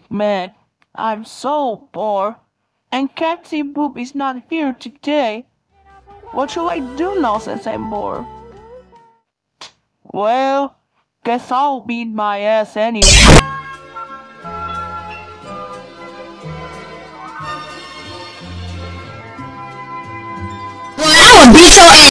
Man, I'm so bored. And Captain Boop is not here today. What should I do now since I'm bored? Well, guess I'll beat my ass anyway. I will beat your ass.